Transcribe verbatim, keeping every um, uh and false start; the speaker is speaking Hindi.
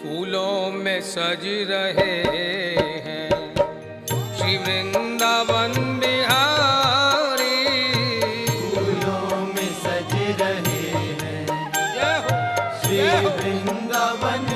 फूलों में सज रहे हैं श्री वृंदावन बिहारी। फूलों में सज रहे हैं श्री वृंदावन